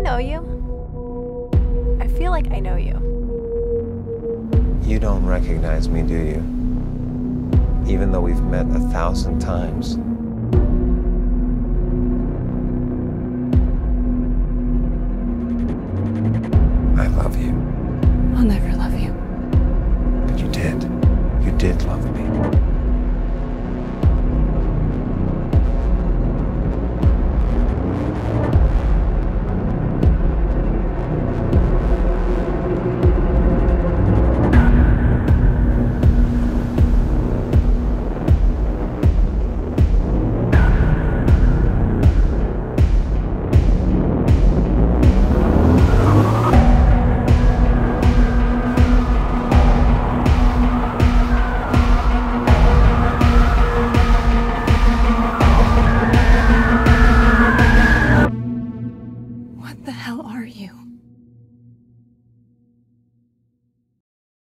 know you. I feel like I know you. You don't recognize me, do you? Even though we've met 1,000 times. I love you. I'll never love you. But you did. You did love me. What the hell are you?